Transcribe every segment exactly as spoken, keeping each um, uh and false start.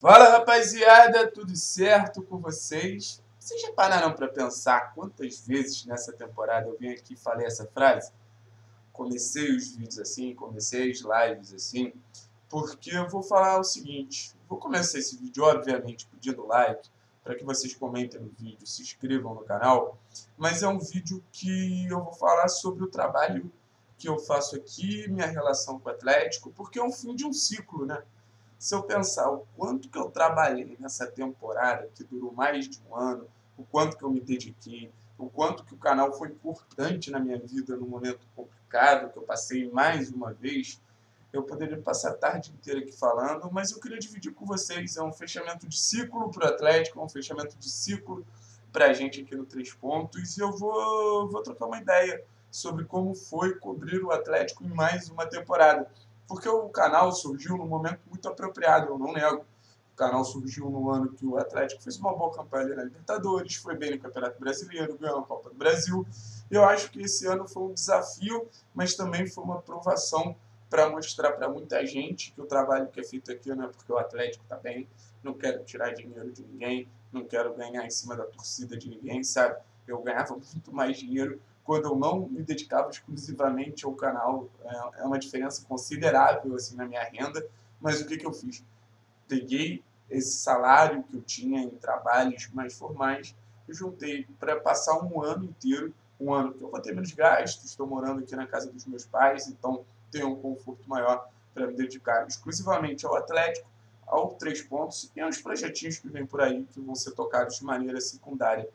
Fala, rapaziada, tudo certo com vocês? Vocês já pararam para pensar quantas vezes nessa temporada eu vim aqui e falei essa frase? Comecei os vídeos assim, comecei as lives assim, porque eu vou falar o seguinte, vou começar esse vídeo, obviamente, pedindo like, para que vocês comentem no vídeo, se inscrevam no canal, mas é um vídeo que eu vou falar sobre o trabalho que eu faço aqui, minha relação com o Atlético, porque é um fim de um ciclo, né? Se eu pensar o quanto que eu trabalhei nessa temporada, que durou mais de um ano, o quanto que eu me dediquei, o quanto que o canal foi importante na minha vida no momento complicado que eu passei mais uma vez, eu poderia passar a tarde inteira aqui falando, mas eu queria dividir com vocês. É um fechamento de ciclo para o Atlético, é um fechamento de ciclo para a gente aqui no Três Pontos, e eu vou, vou trocar uma ideia sobre como foi cobrir o Atlético em mais uma temporada. Porque o canal surgiu num momento muito apropriado, eu não nego. O canal surgiu no ano que o Atlético fez uma boa campanha na Libertadores, foi bem no Campeonato Brasileiro, ganhou a Copa do Brasil. Eu acho que esse ano foi um desafio, mas também foi uma aprovação para mostrar para muita gente que o trabalho que é feito aqui não é porque o Atlético está bem, não quero tirar dinheiro de ninguém, não quero ganhar em cima da torcida de ninguém, sabe? Eu ganhava muito mais dinheiro quando eu não me dedicava exclusivamente ao canal. É uma diferença considerável assim, na minha renda, mas o que, que eu fiz? Peguei esse salário que eu tinha em trabalhos mais formais e juntei para passar um ano inteiro, um ano que eu vou ter menos gastos, estou morando aqui na casa dos meus pais, então tenho um conforto maior para me dedicar exclusivamente ao Atlético, ao Três Pontos e aos projetinhos que vêm por aí que vão ser tocados de maneira secundária.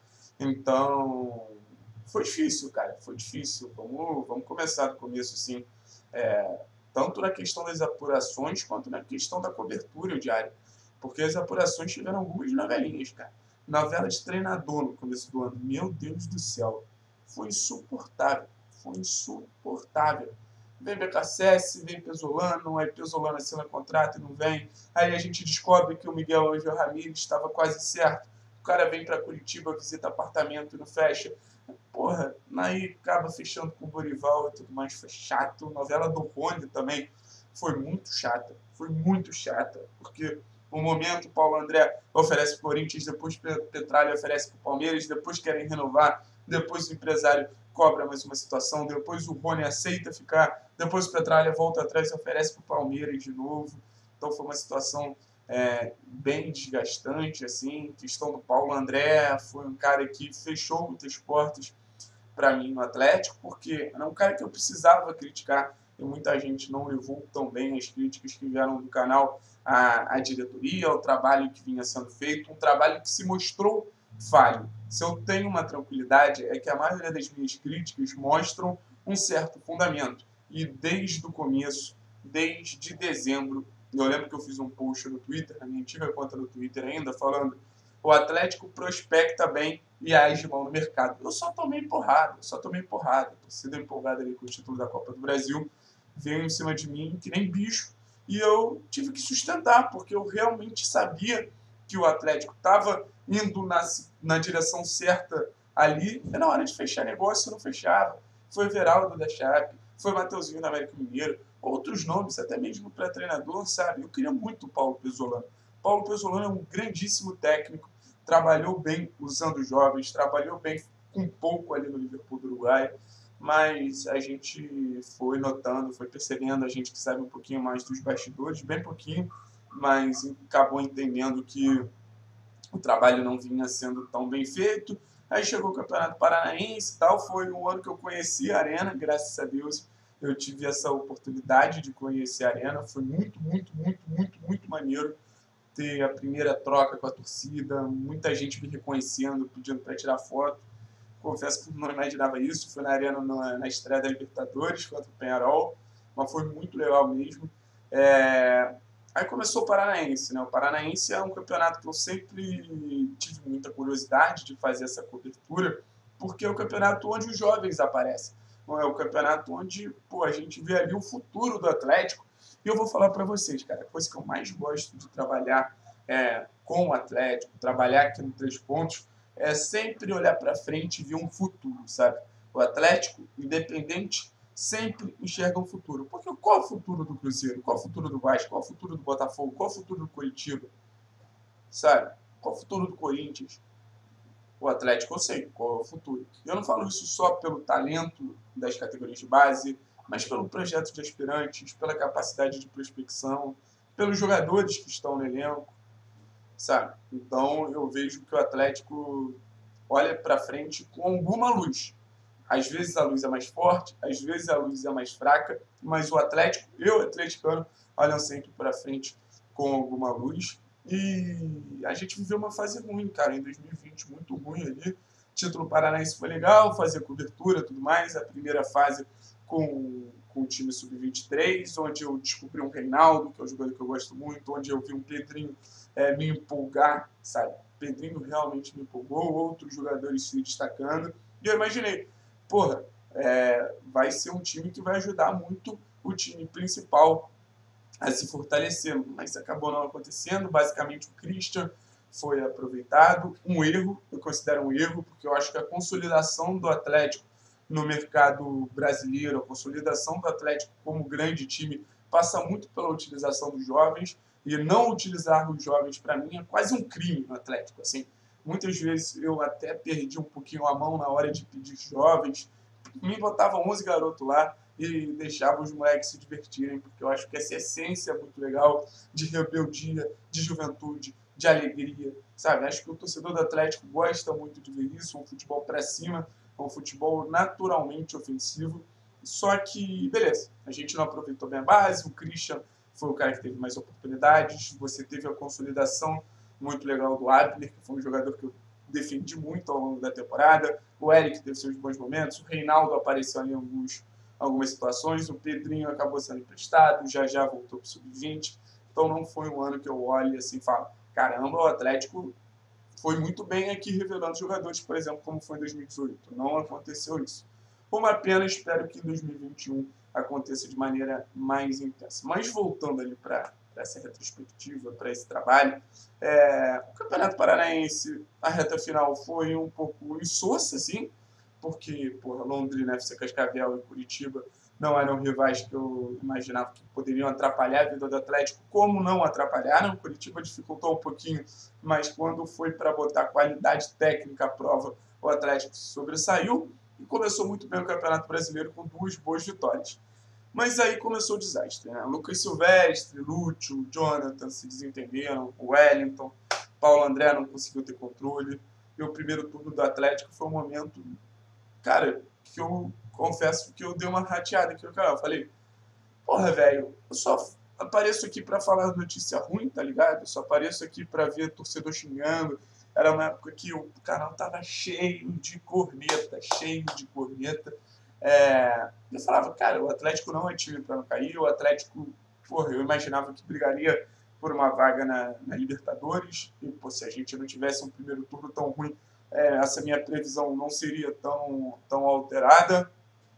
Então, foi difícil, cara, foi difícil. Vamos, vamos começar do começo, sim. É, tanto na questão das apurações, quanto na questão da cobertura diária. Porque as apurações tiveram algumas novelinhas, cara. Novela de treinador no começo do ano. Meu Deus do céu. Foi insuportável. Foi insuportável. Vem B K S S, vem Pesolano, aí Pesolano assina contrato e não vem. Aí a gente descobre que o Miguel Ângelo Ramírez estava quase certo. O cara vem para Curitiba, visita apartamento e não fecha. Porra, aí acaba fechando com o Dorival e tudo mais, foi chato. A novela do Rony também foi muito chata, foi muito chata, porque no momento o Paulo André oferece para o Corinthians, depois o Petralha oferece para o Palmeiras, depois querem renovar, depois o empresário cobra mais uma situação, depois o Rony aceita ficar, depois o Petralha volta atrás e oferece para o Palmeiras de novo. Então foi uma situação é, bem desgastante, assim. A questão do Paulo André foi um cara que fechou muitas portas para mim no Atlético, porque era um cara que eu precisava criticar, e muita gente não levou tão bem as críticas que vieram do canal à, à diretoria, ao trabalho que vinha sendo feito, um trabalho que se mostrou falho. Se eu tenho uma tranquilidade, é que a maioria das minhas críticas mostram um certo fundamento. E desde o começo, desde dezembro, eu lembro que eu fiz um post no Twitter, na minha antiga conta no Twitter ainda, falando: o Atlético prospecta bem e age mal no mercado. Eu só tomei porrada, só tomei porrada. Torcida empolgada ali com o título da Copa do Brasil, veio em cima de mim que nem bicho, e eu tive que sustentar, porque eu realmente sabia que o Atlético estava indo na, na direção certa ali, e na hora de fechar negócio não fechava. Foi Veraldo da Chape, foi Mateuzinho da América Mineiro, outros nomes, até mesmo para treinador, sabe? Eu queria muito o Paulo Pesolano. Paulo Pesolano é um grandíssimo técnico, trabalhou bem usando jovens, trabalhou bem com pouco ali no Liverpool do Uruguai, mas a gente foi notando, foi percebendo, a gente que sabe um pouquinho mais dos bastidores, bem pouquinho, mas acabou entendendo que o trabalho não vinha sendo tão bem feito. Aí chegou o Campeonato Paranaense e tal, foi um ano que eu conheci a Arena, graças a Deus eu tive essa oportunidade de conhecer a Arena, foi muito, muito, muito, muito, muito maneiro ter a primeira troca com a torcida, muita gente me reconhecendo, pedindo para tirar foto. Confesso que não imaginava isso, foi na Arena na, na estreia da Libertadores contra o Peñarol, mas foi muito legal mesmo. É... Aí começou o Paranaense, né? O Paranaense é um campeonato que eu sempre tive muita curiosidade de fazer essa cobertura, porque é o campeonato onde os jovens aparecem. É o campeonato onde, pô, a gente vê ali o futuro do Atlético. E eu vou falar para vocês, cara, a coisa que eu mais gosto de trabalhar é, com o Atlético, trabalhar aqui no Três Pontos, é sempre olhar para frente e ver um futuro, sabe? O Atlético, independente, sempre enxerga um futuro. Porque qual é o futuro do Cruzeiro? Qual é o futuro do Vasco? Qual é o futuro do Botafogo? Qual é o futuro do Curitiba? sabe? Qual o futuro do Corinthians? O Atlético eu sei qual é o futuro. Eu não falo isso só pelo talento das categorias de base, mas pelo projeto de aspirantes, pela capacidade de prospecção, pelos jogadores que estão no elenco, sabe? Então eu vejo que o Atlético olha para frente com alguma luz. Às vezes a luz é mais forte, às vezes a luz é mais fraca, mas o Atlético, eu, atleticano, olham sempre para frente com alguma luz. E a gente viveu uma fase ruim, cara, em dois mil e vinte, muito ruim ali. Título paranaense foi legal, fazer cobertura e tudo mais. A primeira fase com, com o time sub vinte e três, onde eu descobri um Reinaldo, que é um jogador que eu gosto muito, onde eu vi um Pedrinho é, me empolgar, sabe? Pedrinho realmente me empolgou, outros jogadores se destacando. E eu imaginei, porra, é, vai ser um time que vai ajudar muito o time principal a se fortalecer, mas acabou não acontecendo. Basicamente o Christian foi aproveitado, um erro, eu considero um erro, porque eu acho que a consolidação do Atlético no mercado brasileiro, a consolidação do Atlético como grande time, passa muito pela utilização dos jovens, e não utilizar os jovens, para mim, é quase um crime no Atlético. Assim, muitas vezes eu até perdi um pouquinho a mão na hora de pedir jovens, me botava onze garotos lá e deixava os moleques se divertirem, porque eu acho que essa essência é muito legal de rebeldia, de juventude, de alegria, sabe? Acho que o torcedor do Atlético gosta muito de ver isso, um futebol para cima, um futebol naturalmente ofensivo. Só que, beleza, a gente não aproveitou bem a base, o Christian foi o cara que teve mais oportunidades, você teve a consolidação muito legal do Abner, que foi um jogador que eu defendi muito ao longo da temporada, o Eric teve seus bons momentos, o Reinaldo apareceu em alguns, algumas situações, o Pedrinho acabou sendo emprestado, já já voltou para o sub vinte, então não foi um ano que eu olhe assim e falo, caramba, o Atlético foi muito bem aqui revelando jogadores, por exemplo, como foi em dois mil e dezoito. Não aconteceu isso. Uma pena, espero que em dois mil e vinte e um aconteça de maneira mais intensa. Mas voltando ali para essa retrospectiva, para esse trabalho, é, o Campeonato Paranaense, a reta final foi um pouco insossa, assim, porque porra, Londrina, F C Cascavel e Curitiba não eram rivais que eu imaginava que poderiam atrapalhar a vida do Atlético, como não atrapalharam. Curitiba dificultou um pouquinho, mas quando foi para botar qualidade técnica à prova, o Atlético se sobressaiu e começou muito bem o Campeonato Brasileiro com duas boas vitórias. Mas aí começou o desastre, né? Lucas Silvestre, Lúcio, Jonathan se desentenderam, o Wellington, Paulo André não conseguiu ter controle. E o primeiro turno do Atlético foi um momento, cara, que eu confesso que eu dei uma rateada aqui no canal. Eu falei, porra, velho, eu só apareço aqui pra falar notícia ruim, tá ligado? Eu só apareço aqui pra ver torcedor xingando. Era uma época que o canal tava cheio de corneta, cheio de corneta. É, eu falava, cara, o Atlético não é time pra não cair, o Atlético, porra, eu imaginava que brigaria por uma vaga na, na Libertadores, e, pô, se a gente não tivesse um primeiro turno tão ruim, é, essa minha previsão não seria tão, tão alterada,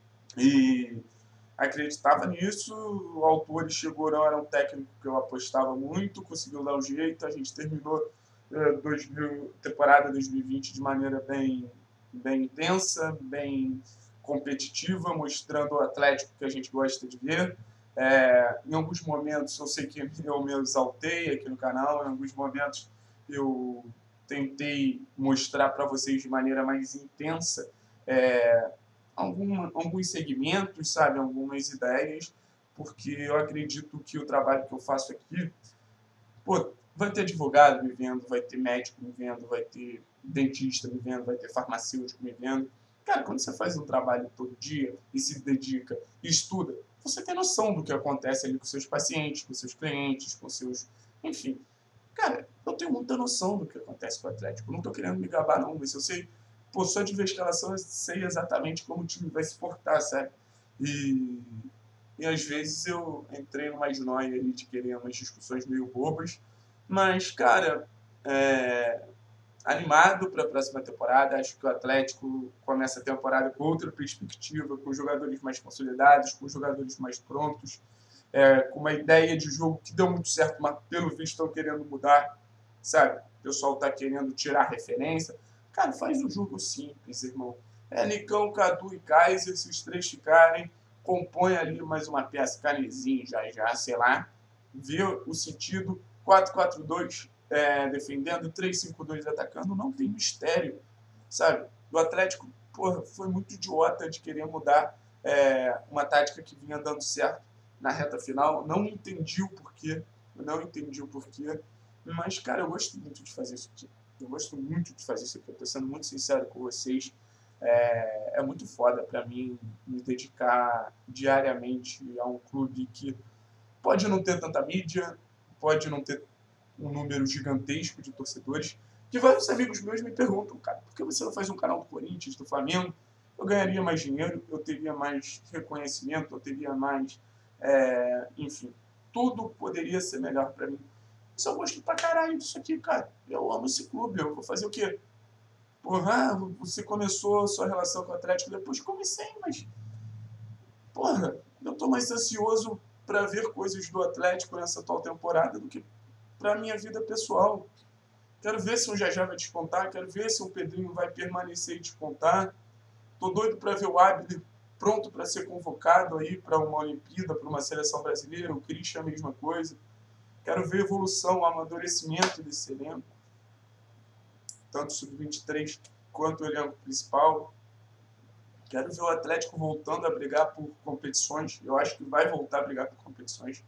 e acreditava nisso. O Autori chegou, não era um técnico que eu apostava muito, conseguiu dar um jeito, a gente terminou eh, dois mil, temporada dois mil e vinte de maneira bem, bem intensa, bem competitiva, mostrando o Atlético que a gente gosta de ver. É, em alguns momentos eu sei que eu me exaltei aqui no canal, em alguns momentos eu tentei mostrar para vocês de maneira mais intensa é, alguma, alguns segmentos, sabe, algumas ideias, porque eu acredito que o trabalho que eu faço aqui, pô, vai ter advogado me vendo, vai ter médico me vendo, vai ter dentista me vendo, vai ter farmacêutico me vendo. Cara, quando você faz um trabalho todo dia e se dedica e estuda, você tem noção do que acontece ali com seus pacientes, com seus clientes, com seus... Enfim, cara, eu tenho muita noção do que acontece com o Atlético. Eu não estou querendo me gabar, não, mas eu sei, pô, só de ver a escalação eu sei exatamente como o time vai se portar, sabe? E, e às vezes eu entrei numa noia ali de querer umas discussões meio bobas, mas, cara, é, animado para a próxima temporada. Acho que o Atlético começa a temporada com outra perspectiva, com jogadores mais consolidados, com jogadores mais prontos, é, com uma ideia de jogo que deu muito certo, mas pelo visto estão querendo mudar, sabe? O pessoal está querendo tirar referência. Cara, faz um jogo simples, irmão. É Nicão, Cadu e Kaiser, se os três ficarem, compõe ali mais uma peça, Canezinho já, já, sei lá, vê o sentido. quatro quatro dois é, defendendo, três cinco dois atacando, não tem mistério, sabe? O Atlético, porra, foi muito idiota de querer mudar é, uma tática que vinha dando certo na reta final. Não entendi o porquê, não entendi o porquê, mas, cara, eu gosto muito de fazer isso aqui. Eu gosto muito de fazer isso aqui, eu tô sendo muito sincero com vocês. É, é muito foda pra mim me dedicar diariamente a um clube que pode não ter tanta mídia, pode não ter um número gigantesco de torcedores, que vários amigos meus me perguntam, cara, por que você não faz um canal do Corinthians, do Flamengo? Eu ganharia mais dinheiro, eu teria mais reconhecimento, eu teria mais, é, enfim, tudo poderia ser melhor pra mim. Mas eu gosto pra caralho disso aqui, cara. Eu amo esse clube, eu vou fazer o quê? Porra, você começou a sua relação com o Atlético depois? Comecei, mas, porra, eu tô mais ansioso pra ver coisas do Atlético nessa atual temporada do que pra minha vida pessoal. Quero ver se o Jajá vai despontar, quero ver se o Pedrinho vai permanecer e despontar. Tô doido para ver o Abner pronto para ser convocado aí para uma Olimpíada, para uma seleção brasileira, o Christian a mesma coisa. Quero ver a evolução, o amadurecimento desse elenco, tanto o sub vinte e três quanto o elenco principal. Quero ver o Atlético voltando a brigar por competições. Eu acho que vai voltar a brigar por competições.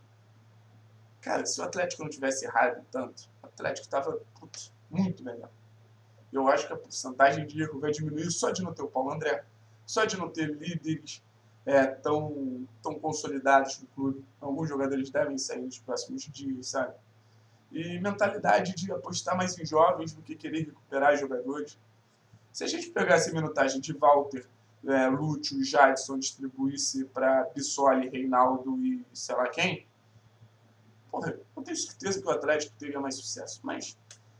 Cara, se o Atlético não tivesse errado tanto, o Atlético estava muito melhor. Eu acho que a porcentagem de erro vai diminuir só de não ter o Paulo André, só de não ter líderes é, tão, tão consolidados no clube. Alguns jogadores devem sair nos próximos dias, sabe? E mentalidade de apostar mais em jovens do que querer recuperar jogadores. Se a gente pegasse a minutagem de Walter, é, Lúcio, Jadson, distribuísse para Bissoli, Reinaldo e sei lá quem, porra, eu tenho certeza que o Atlético teria mais sucesso. Mas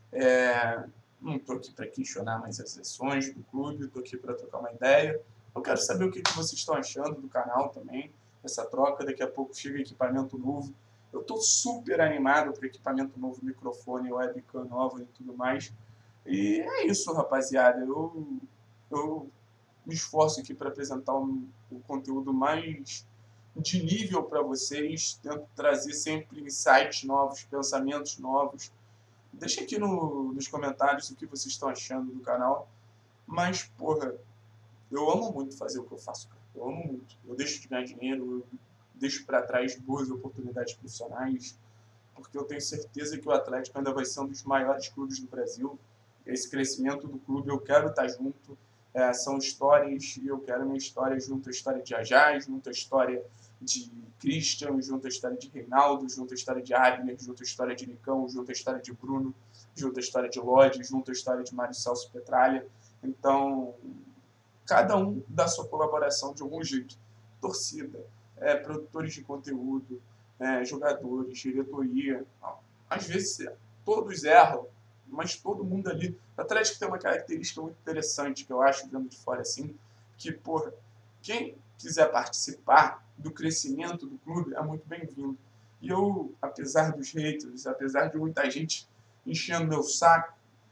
é, não estou aqui para questionar mais as ações do clube, estou aqui para trocar uma ideia. Eu quero saber o que, que vocês estão achando do canal também, essa troca. Daqui a pouco chega equipamento novo. Eu estou super animado para equipamento novo, microfone, webcam nova e tudo mais. E é isso, rapaziada. Eu, eu me esforço aqui para apresentar um, um conteúdo mais de nível para vocês. Tento trazer sempre insights novos, pensamentos novos. Deixa aqui no, nos comentários o que vocês estão achando do canal. Mas, porra, eu amo muito fazer o que eu faço, cara. Eu amo muito. Eu deixo de ganhar dinheiro, eu deixo para trás boas oportunidades profissionais, porque eu tenho certeza que o Atlético ainda vai ser um dos maiores clubes do Brasil. Esse crescimento do clube eu quero estar junto. É, são histórias e eu quero a minha história junto à história de Ajá, junto à história de Christian, junto à história de Reinaldo, junto à história de Abner, junto à história de Nicão, junto à história de Bruno, junto à história de Lodi, junto à história de Mário Celso Petralha. Então, cada um dá sua colaboração de algum jeito. Torcida, é, produtores de conteúdo, é, jogadores, diretoria. Às vezes todos erram, mas todo mundo ali. O Atlético tem uma característica muito interessante que eu acho, vendo de fora assim, que, porra, quem quiser participar do crescimento do clube é muito bem-vindo. E eu, apesar dos haters, apesar de muita gente enchendo meu saco,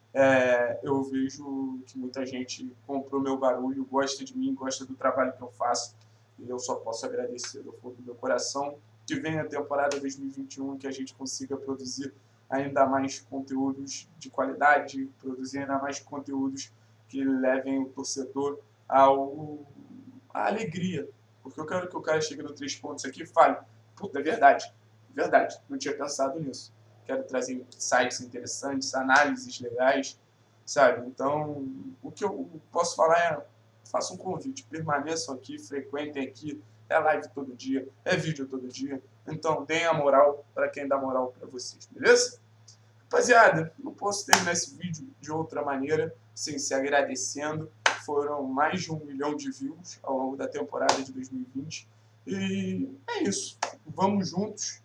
é, eu vejo que muita gente comprou meu barulho, gosta de mim, gosta do trabalho que eu faço, e eu só posso agradecer do fundo do meu coração. Que venha a temporada dois mil e vinte e um, que a gente consiga produzir ainda mais conteúdos de qualidade, produzir ainda mais conteúdos que levem o torcedor ao, à alegria. Porque eu quero que o cara chegue no três pontos aqui e fale, puta, é verdade, verdade, não tinha pensado nisso. Quero trazer sites interessantes, análises legais, sabe? Então, o que eu posso falar é, faça um convite, permaneçam aqui, frequentem aqui, é live todo dia, é vídeo todo dia. Então, deem a moral para quem dá moral para vocês, beleza? Rapaziada, não posso terminar esse vídeo de outra maneira, sem se agradecendo. Foram mais de um milhão de views ao longo da temporada de dois mil e vinte. E é isso. Vamos juntos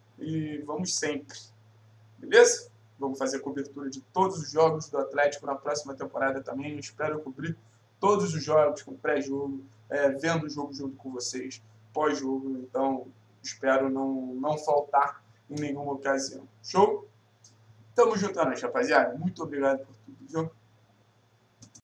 e vamos sempre. Beleza? Vamos fazer cobertura de todos os jogos do Atlético na próxima temporada também. Eu espero cobrir todos os jogos com pré-jogo, é, vendo o jogo junto com vocês, pós-jogo. Então, espero não, não faltar em nenhuma ocasião. Show? Tamo junto, rapaziada. Muito obrigado por tudo, viu?